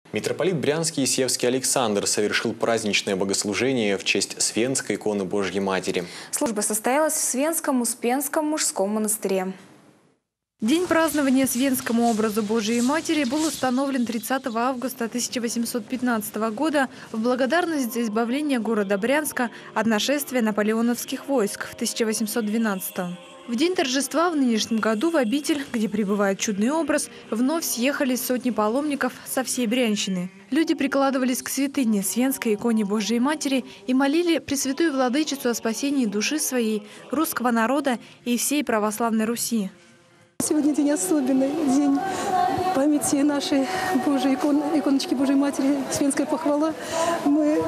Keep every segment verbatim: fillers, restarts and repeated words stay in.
Митрополит Брянский и Севский Александр совершил праздничное богослужение в честь Свенской иконы Божьей Матери. Служба состоялась в Свенском Успенском мужском монастыре. День празднования Свенскому образу Божией Матери был установлен тридцатого августа тысяча восемьсот пятнадцатого года в благодарность за избавление города Брянска от нашествия наполеоновских войск в тысяча восемьсот двенадцатом. В день торжества в нынешнем году в обитель, где пребывает чудный образ, вновь съехались сотни паломников со всей Брянщины. Люди прикладывались к святыне, Свенской иконе Божией Матери, и молили Пресвятую Владычицу о спасении души своей, русского народа и всей православной Руси. Сегодня день особенный, день памяти нашей Божьей икон, иконочки Божьей Матери, Свенская похвала. Мы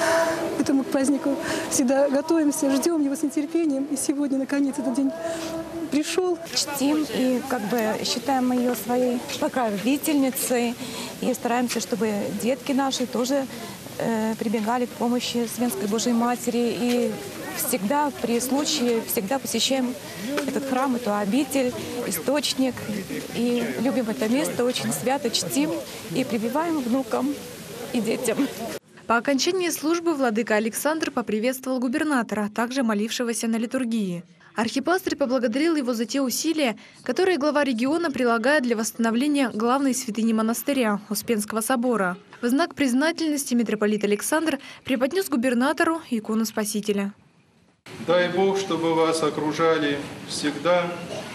к этому празднику всегда готовимся, ждем его с нетерпением. И сегодня, наконец, этот день пришел. Чтим и как бы считаем ее своей покровительницей. И стараемся, чтобы детки наши тоже э, прибегали к помощи Свенской Божьей Матери. И всегда при случае, всегда посещаем этот храм, эту обитель, источник. И любим это место, очень свято чтим и прививаем внукам и детям. По окончании службы владыка Александр поприветствовал губернатора, также молившегося на литургии. Архипастырь поблагодарил его за те усилия, которые глава региона прилагает для восстановления главной святыни монастыря – Успенского собора. В знак признательности митрополит Александр преподнес губернатору икону Спасителя. Дай Бог, чтобы вас окружали всегда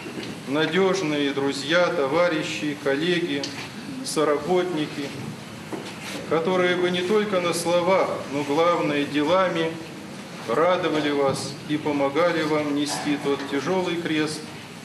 надежные друзья, товарищи, коллеги, соработники, которые бы не только на словах, но главное делами радовали вас и помогали вам нести тот тяжелый крест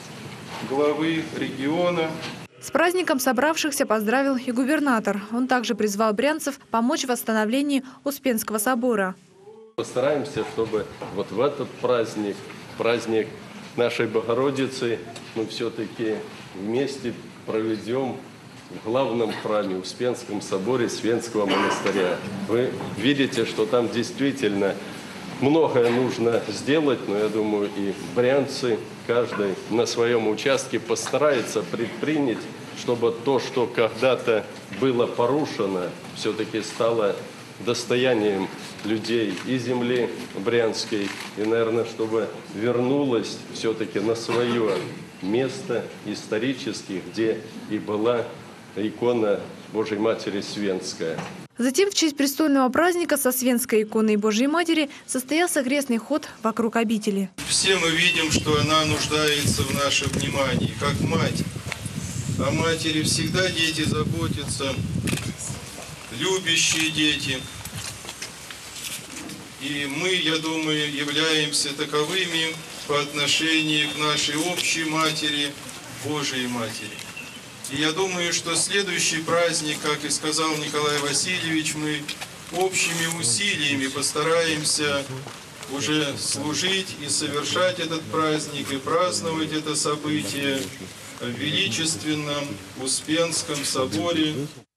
главы региона. С праздником собравшихся поздравил и губернатор. Он также призвал брянцев помочь в восстановлении Успенского собора. Постараемся, чтобы вот в этот праздник, праздник нашей Богородицы, мы все-таки вместе проведем в главном храме, Успенском соборе Свенского монастыря. Вы видите, что там действительно многое нужно сделать, но я думаю, и брянцы, каждый на своем участке постарается предпринять, чтобы то, что когда-то было порушено, все-таки стало достоянием людей и земли брянской, и, наверное, чтобы вернулась все-таки на свое место исторически, где и была икона Божьей Матери Свенская. Затем в честь престольного праздника со Свенской иконой Божьей Матери состоялся крестный ход вокруг обители. Все мы видим, что она нуждается в нашем внимании, как мать. О матери всегда дети заботятся, любящие дети. И мы, я думаю, являемся таковыми по отношению к нашей общей матери, Божией Матери. И я думаю, что следующий праздник, как и сказал Николай Васильевич, мы общими усилиями постараемся уже служить и совершать этот праздник, и праздновать это событие в величественном Успенском соборе.